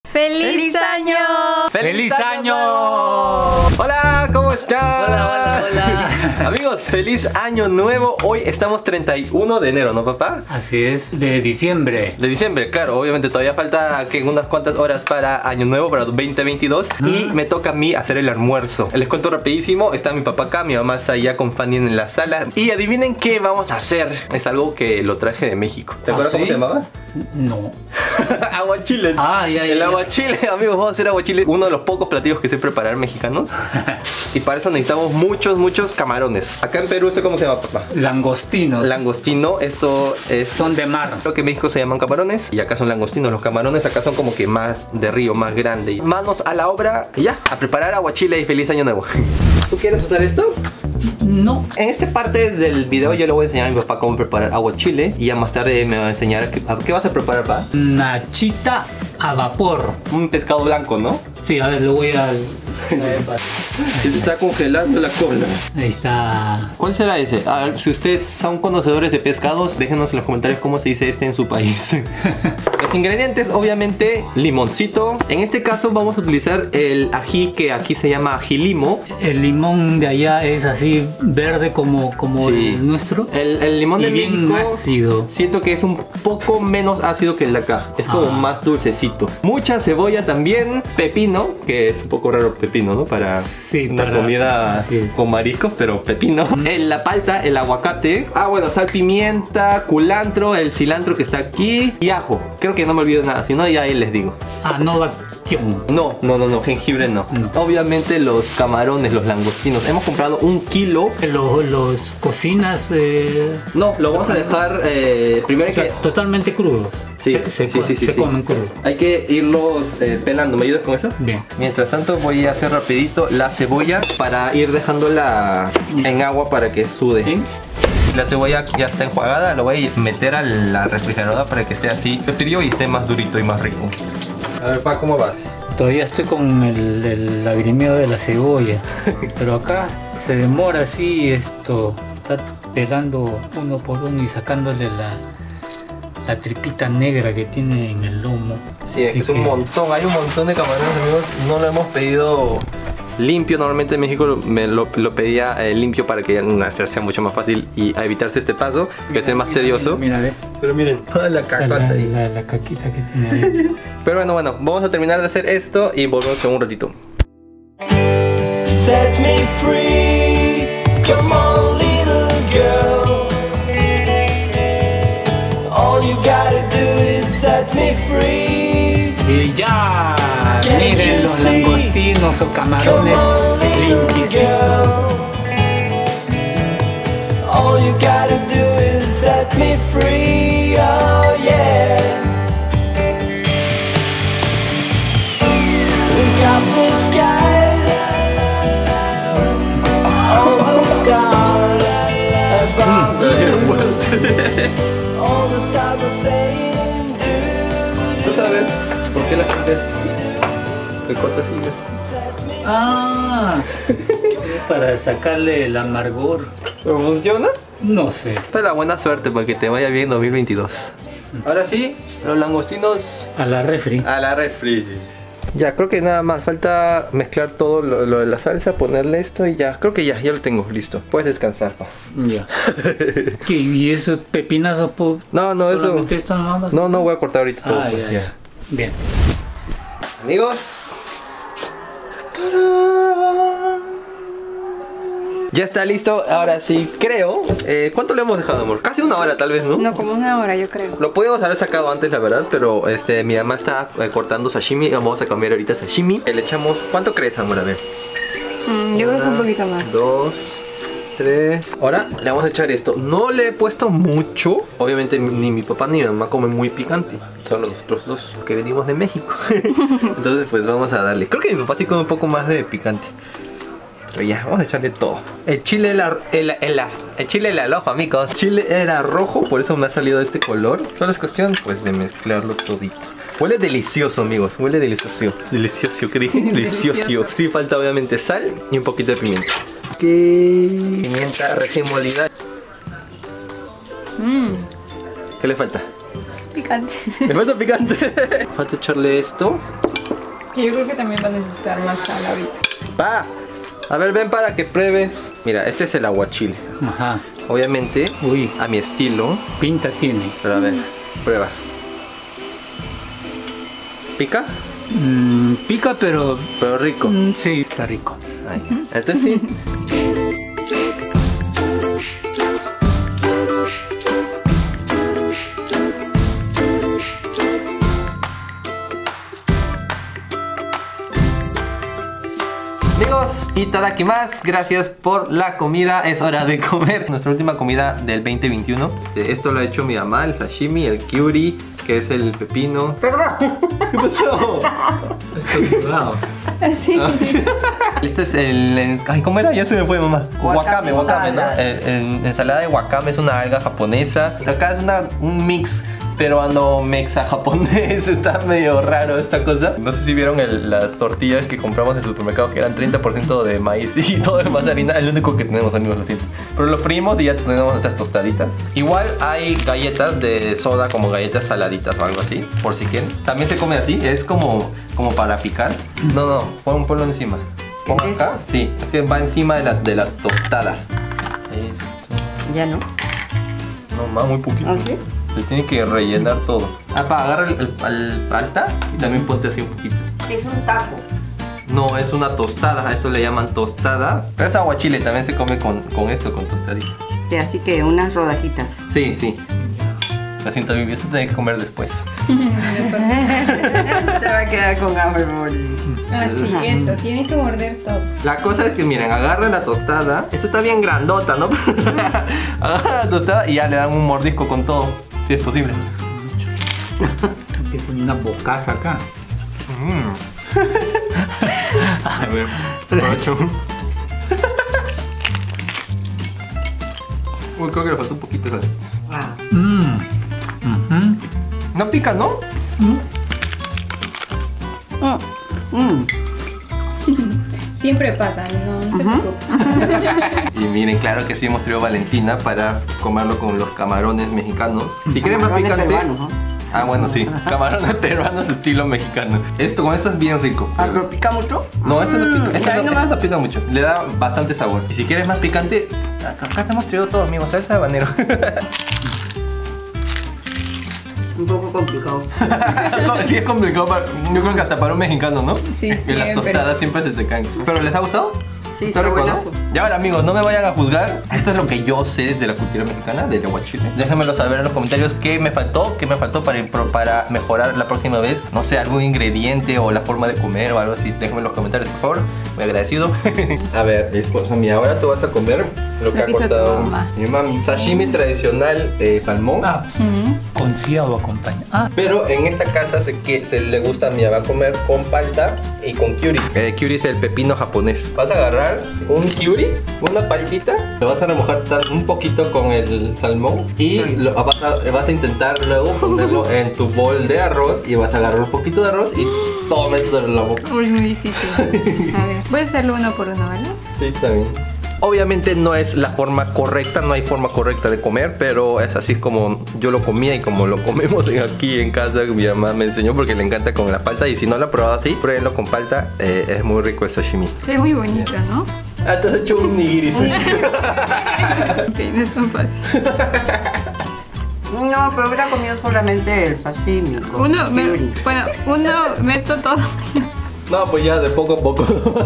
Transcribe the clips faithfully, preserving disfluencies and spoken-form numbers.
¡Feliz, ¡Feliz año! ¡Feliz, ¡Feliz año! Hola, ¿cómo están? Hola, hola, hola. Amigos, feliz año nuevo. Hoy estamos treinta y uno de enero, ¿no, papá? Así es, de diciembre. De diciembre, claro. Obviamente todavía falta que unas cuantas horas para año nuevo, para veinte veintidós. Ah. Y me toca a mí hacer el almuerzo. Les cuento rapidísimo. Está mi papá acá, mi mamá está allá con Fanny en la sala. Y adivinen qué vamos a hacer. Es algo que lo traje de México. ¿Te acuerdas ¿Ah, cómo sí? se llamaba? No. Aguachile. Ah, ya, ya. El aguachile, amigos, vamos a hacer aguachile. Uno de los pocos platillos que sé preparar mexicanos. Y para eso necesitamos muchos, muchos camarones. Acá en Perú, ¿esto cómo se llama, papá? Langostinos. Langostino, esto es... Son de mar. Creo que en México se llaman camarones. Y acá son langostinos. Los camarones acá son como que más de río, más grande. Manos a la obra. Y ya, a preparar aguachile y feliz año nuevo. ¿Tú quieres usar esto? No. En esta parte del video yo le voy a enseñar a mi papá cómo preparar aguachile. Y ya más tarde me va a enseñar a qué, a qué vas a preparar, papá. Nachita a vapor. Un pescado blanco, ¿no? Sí, a ver, lo voy a... Se está congelando la cola. Ahí está. ¿Cuál será ese? A ver, si ustedes son conocedores de pescados, déjenos en los comentarios cómo se dice este en su país. Los ingredientes, obviamente, limoncito. En este caso vamos a utilizar el ají, que aquí se llama ají limo. El limón de allá es así verde como, como sí. el nuestro. El, el limón y de bien México, ácido. Siento que es un poco menos ácido que el de acá. Es como ah. más dulcecito. Mucha cebolla también. Pepino, que es un poco raro pepino, ¿no? Para sí, una para, comida con mariscos, pero pepino. El, la palta, el aguacate. Ah, bueno, sal, pimienta, culantro, el cilantro que está aquí y ajo. Creo que no me olvido nada, si no ya ahí les digo. Ah, no va. No, no, no, no, jengibre no. no. Obviamente los camarones, los langostinos. Hemos comprado un kilo. Los, los cocinas. Eh... No, lo vamos a dejar eh, primero o sea, que totalmente crudos. Sí, se, se, sí, sí, sí, se sí. comen crudos. Hay que irlos eh, pelando. ¿Me ayudas con eso? Bien. Mientras tanto voy a hacer rapidito la cebolla para ir dejándola en agua para que sude. ¿Sí? La cebolla ya está enjuagada, lo voy a meter a la refrigeradora para que esté así frío y esté más durito y más rico. A ver, pa, ¿cómo vas? Todavía estoy con el, el lagrimeo de la cebolla. Pero acá se demora así esto. Está pelando uno por uno y sacándole la, la tripita negra que tiene en el lomo. Sí, así es que... un montón. Hay un montón de camarones, amigos. No lo hemos pedido limpio. Normalmente en México me lo, lo pedía eh, limpio para que ya sea mucho más fácil y a evitarse este paso, que mira, es el más mira, tedioso. Mira, mira, pero miren, toda la cacota ahí. La, la, la caquita que tiene ahí. Pero bueno, bueno, vamos a terminar de hacer esto y volvemos en un ratito. Set me free, come on little girl. All you gotta do is set me free. Y ya, miren los langostinos o camarones limpiecitos. All you gotta do is set me free, oh yeah. Look up the skies, all the stars above you. All the stars are saying do. ¿Tú sabes por qué la gente es que corta así? Ah, para sacarle el amargor. ¿Pero funciona? No sé. Pero buena suerte para que te vaya bien dos mil veintidós. Ahora sí, los langostinos a la refri. A la refri. Ya, creo que nada más. Falta mezclar todo lo, lo de la salsa, ponerle esto y ya. Creo que ya, ya lo tengo listo. Puedes descansar, pa. Ya. ¿Qué? ¿Y eso pepinazo? No, no, eso. Esto nomás? No, no voy a cortar ahorita todo. Ah, ya, ya. Bien. Amigos. Ya está listo, ahora sí, creo. eh, ¿Cuánto le hemos dejado, amor? Casi una hora tal vez, ¿no? No, como una hora yo creo. Lo podíamos haber sacado antes, la verdad, pero este, mi mamá está eh, cortando sashimi. Vamos a cambiar ahorita sashimi. Le echamos, ¿cuánto crees, amor? A ver. Mm, yo una, creo que un poquito más. Dos, tres. Ahora le vamos a echar esto. No le he puesto mucho. Obviamente ni mi papá ni mi mamá comen muy picante. Son nosotros dos que venimos de México. Entonces pues vamos a darle. Creo que mi papá sí come un poco más de picante. Pero ya, vamos a echarle todo. El chile era el, el, el chile era rojo, amigos. El chile era rojo, por eso me ha salido este color. Solo es cuestión, pues, de mezclarlo todito. Huele delicioso, amigos. Huele delicioso. Delicioso, ¿qué dije? Delicioso. Sí, falta obviamente sal y un poquito de pimienta. ¿Qué? Pimienta recién molida. Mm. ¿Qué le falta? Picante. ¿Le falta picante? Falta echarle esto. Que yo creo que también va a necesitar más sal ahorita. Pa, a ver, ven para que pruebes. Mira, este es el aguachile. Ajá. Obviamente, Uy, a mi estilo. pinta tiene. Pero a ver, prueba. ¿Pica? Mm, pica, pero Pero rico. mm, sí, está rico. Ahí. Entonces sí. Amigos, itadakimasu, gracias por la comida, es hora de comer. Nuestra última comida del veinte veintiuno. Este, esto lo ha hecho mi mamá, el sashimi, el kyuri, que es el pepino. ¿Qué pasó? Estoy sudado. Así. Este es el... Ay, ¿cómo era? Ya se me fue, mamá. Wakame, wakame, ¿no? El- el- ensalada de wakame es una alga japonesa. Acá es una, un mix peruano mexa japonés. Está medio raro esta cosa. No sé si vieron el- las tortillas que compramos en el supermercado, que eran treinta por ciento de maíz y todo el demás de harina. Es lo único que tenemos, amigos, lo siento. Pero lo frimos y ya tenemos estas tostaditas. Igual hay galletas de soda, como galletas saladitas o algo así, por si quieren. También se come así, es como, como para picar. No, no, pon, ponlo encima. Pon acá, sí, es que va encima de la, de la tostada. Esto. Ya no. No, más muy poquito. ¿Ah, sí? Se tiene que rellenar todo. Ah, para agarrar el, el, el palta y también ponte así un poquito. Es un taco. No, es una tostada, a esto le llaman tostada. Pero es aguachile, también se come con, con esto, con tostadita. Sí, así que unas rodajitas. Sí, sí. Lo siento, Vivi, eso tenés que comer después. Se va a quedar con hambre, pobrecito. Así, eso. Tiene que morder todo. La cosa es que, miren, agarra la tostada. Esta está bien grandota, ¿no? Agarra la tostada y ya le dan un mordisco con todo, si es posible. Es una bocaza acá. A ver, provecho. Uy, creo que le faltó un poquito, ¿sabes? Ah. Mm. Ujú. No pica, ¿no? Mm. Mm. Siempre pasa, no, no se preocupe. Y miren, claro que sí hemos traído Valentina para comerlo con los camarones mexicanos. Si quieren más Camarones picante. peruanos, ¿no? Ah, bueno, sí. Camarones peruanos estilo mexicano. Esto con esto es bien rico. Ah, ¿pero pica mucho? No, esto no pica. Esto ¿sabe no, nomás? esto no pica mucho. Le da bastante sabor. Y si quieres más picante, acá, acá te hemos traído todo, amigos. Salsa de habanero. Un poco complicado. Sí, es complicado. Para, yo creo que hasta para un mexicano, ¿no? Sí, Es que las siempre. tostadas siempre te, te caen. ¿Pero les ha gustado? Sí, ¿Está está rico, no? buenazo. Y ahora, amigos, no me vayan a juzgar. Esto es lo que yo sé de la cultura mexicana, del aguachile. Déjenmelo saber en los comentarios qué me faltó, qué me faltó para, para mejorar la próxima vez. No sé, algún ingrediente o la forma de comer o algo así. Déjenme en los comentarios, por favor. Muy agradecido. A ver, esposa mía, ahora tú vas a comer lo que Lo ha que hizo tu cortado mamá. mi mami. Sashimi tradicional, eh, salmón. Ah, con ciado acompaña. Ah, Pero en esta casa se, que, se le gusta a mi mamá comer con palta y con kyuri. El kyuri es el pepino japonés. Vas a agarrar un kyuri, una paltita, lo vas a remojar tan- un poquito con el salmón y lo, vas, a, vas a intentar luego ponerlo en tu bol de arroz y vas a agarrar un poquito de arroz y todo mételo en la boca. Uy, es muy difícil. A ver, voy a hacerlo uno por uno, ¿vale? Sí, está bien. Obviamente no es la forma correcta, no hay forma correcta de comer, pero es así como yo lo comía y como lo comemos en- aquí en casa. Mi mamá me enseñó porque le encanta con la palta y si no lo ha probado así, pruébenlo con palta, eh, es muy rico el sashimi. Se ve muy bonito, ¿no? Ah, te has hecho un nigiri sushi. Ok, no es tan fácil. No, pero hubiera comido solamente el sashimi. con Uno, me, curry. bueno, uno meto todo. No, pues ya de poco a poco.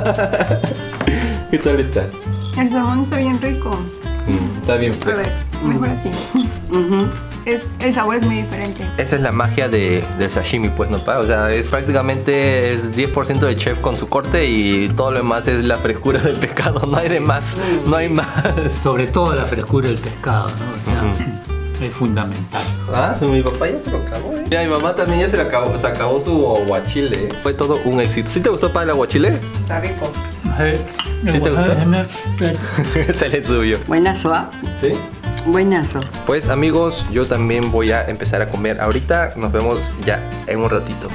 ¿Qué tal está? El salmón está bien rico. Mm, está bien A fresco. ver, mejor así. Ujú. Es, el sabor es muy diferente. Esa es la magia de, del sashimi, pues, ¿no, pa? O sea, es prácticamente es diez por ciento de chef con su corte y todo lo demás es la frescura del pescado. No hay de más, no hay más. sobre todo la frescura del pescado, ¿no? O sea, es fundamental. Ah, mi papá ya se lo acabó, ¿eh? Mira, mi mamá también ya se, lo acabó, se acabó su aguachile. Fue todo un éxito. ¿Sí te gustó para el aguachile? Está rico. Eh, ¿Sí te gustó? déjame ver. Se le subió. Buenazo, ¿ah? ¿Sí? Buenazo. Pues amigos, yo también voy a empezar a comer ahorita. Nos vemos ya en un ratito.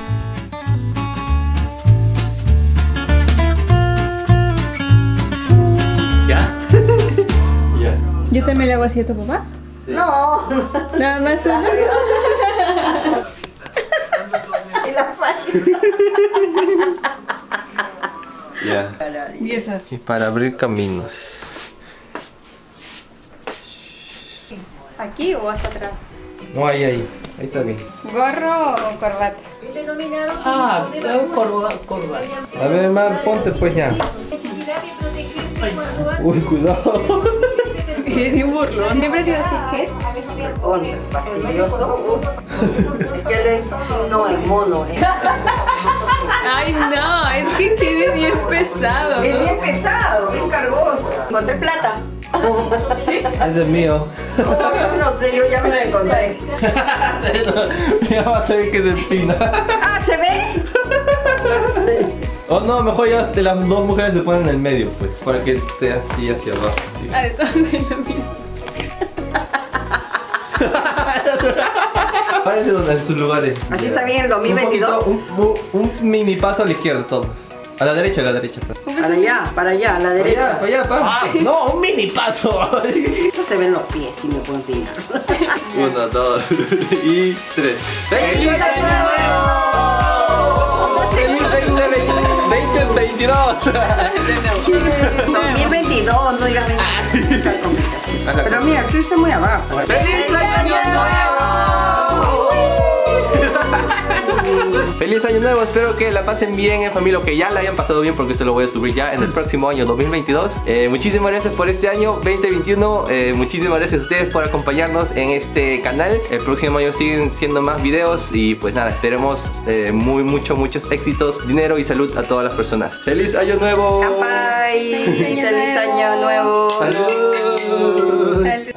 ¿Ya? Ya. ¿Yo también le hago así a tu papá? No. Nada más uno. Y la fácil. Ya. ¿Y eso? Y para abrir caminos. ¿Aquí o hasta atrás? No, ahí, ahí. Ahí está bien. ¿Gorro o corbata? Ah, corbata. corbata. A ver, Mar, ponte pues ya. Uy, cuidado. Eres un burlón. ¿Siempre has sido así, qué? Contra, fastidioso. Es que él es signo el mono. ¿eh? Ay, no, es que tienes bien pesado. Es bien pesado, bien cargoso. Encontré plata. Ese es mío. No, yo no sé, yo ya me la encontré. Ya va a ser que se empina. Ah, ¿se ve? O no, mejor ya de las dos mujeres se ponen en el medio, pues. Para que esté así hacia abajo. Sí. Ah, eso es lo mismo. Párense donde en sus lugares. Así está bien el dos mil Un, veintidós. poquito, un, un, un mini paso a la izquierda todos. A la derecha, a la derecha. Pues. Para allá, para allá, a la Para derecha. allá, para allá, pa. No, un mini paso. No se ven los pies si me puedo empinar. Uno, dos y tres. ¡Feliz año nuevo! ¡Feliz veinte veintidós! dos mil veintidós, no digas veintidós. Pero mira, tú estás muy abajo. ¿eh? ¡Feliz año nuevo! Feliz año nuevo, espero que la pasen bien en familia, o que ya la hayan pasado bien, porque se lo voy a subir ya en el próximo año dos mil veintidós. eh, Muchísimas gracias por este año veinte veintiuno. eh, Muchísimas gracias a ustedes por acompañarnos en este canal. El próximo año siguen siendo más videos. Y pues nada, esperemos eh, muy, mucho, muchos éxitos, dinero y salud a todas las personas. ¡Feliz año nuevo! ¡Campai! Feliz ¡Feliz año año nuevo! ¡Salud! Salud.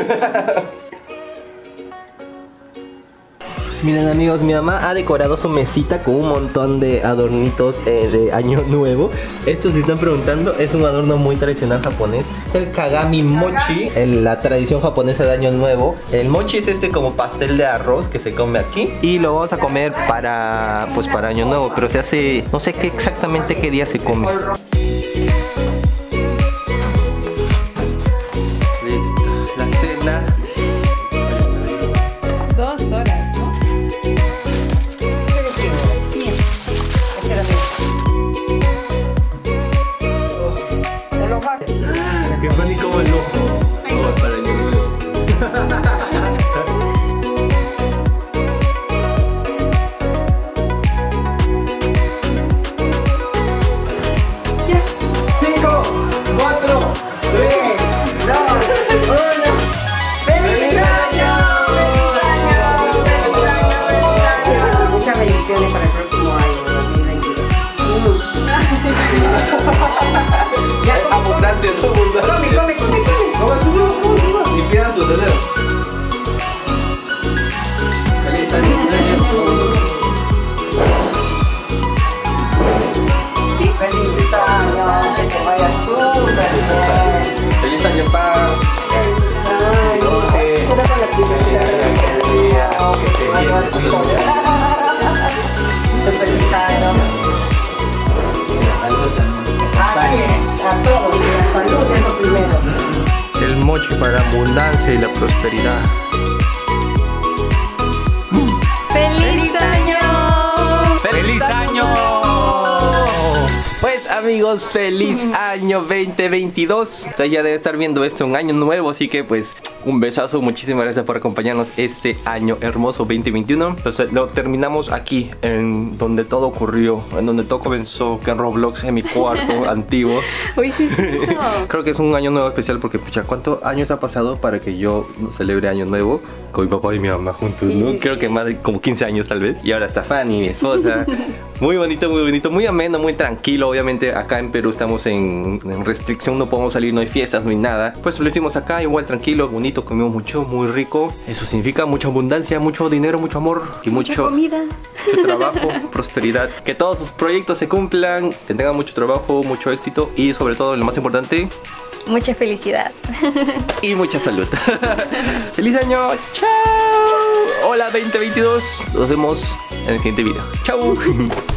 Miren amigos, mi mamá ha decorado su mesita con un montón de adornitos eh, de año nuevo. Esto, si están preguntando, es un adorno muy tradicional japonés. Es el Kagami Mochi, el- la tradición japonesa de año nuevo. El mochi es este como pastel de arroz que se come aquí. Y lo vamos a comer para, pues para año nuevo, pero se hace, no sé qué exactamente qué día se come. Listo, la cena. Dos horas, ¿no? Bien. Que fue ni como el ojo. Oh, para año nuevo. Cinco, cuatro, tres, dos, uno. ¡Feliz año! ¡Feliz año! ¡Feliz año! Muchas bendiciones para el próximo año, dos mil veintidós. Ya, abundancia, es abundancia. Come, come, come, come. ¿Cómo tú sabes? ¿Cómo tú sabes? Limpian tus dedos. Feliz año, feliz año. Feliz año, que te vaya súper bien. Feliz año, pa. Dulce. Cuida con la actividad. Feliz año. Así es, a todos, la salud es lo primero. El mochi para la abundancia y la prosperidad. ¡Feliz año! ¡Feliz año! Pues amigos, feliz año veinte veintidós. Ustedes ya deben estar viendo esto un año nuevo, así que pues un besazo, muchísimas gracias por acompañarnos este año hermoso veinte veintiuno. Entonces lo terminamos aquí, en donde todo ocurrió, en donde todo comenzó, que en Roblox, en mi cuarto antiguo. Uy, sí, sí. Creo que es un año nuevo especial porque, pucha, ¿cuántos años ha pasado para que yo celebre año nuevo con mi papá y mi mamá juntos, Sí, ¿no? sí. Creo que más de como quince años tal vez. Y ahora está Fanny, mi esposa. Muy bonito, muy bonito, muy ameno, muy tranquilo. Obviamente acá en Perú estamos en, en restricción, no podemos salir, no hay fiestas, no hay nada. Pues lo hicimos acá, igual tranquilo, bonito, comimos mucho, muy rico. Eso significa mucha abundancia, mucho dinero, mucho amor y Mucha mucho, comida. mucho trabajo, prosperidad. Que todos sus proyectos se cumplan, que tengan mucho trabajo, mucho éxito y sobre todo, lo más importante, Mucha felicidad. y mucha salud. ¡Feliz año! ¡Chao! Hola veinte veintidós. Nos vemos en el siguiente video. ¡Chao!